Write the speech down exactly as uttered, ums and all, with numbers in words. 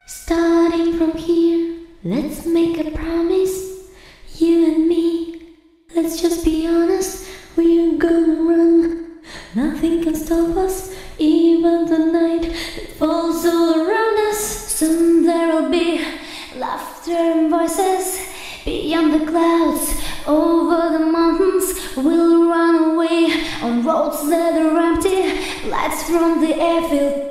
Starting from here, let's make a promise, you and me. Let's just be honest, we're gonna run. Nothing can stop us, even the night that falls all around us. Soon there'll be laughter and voices beyond the clouds, over the mountains. We'll run away on roads that are empty, lights from the airfield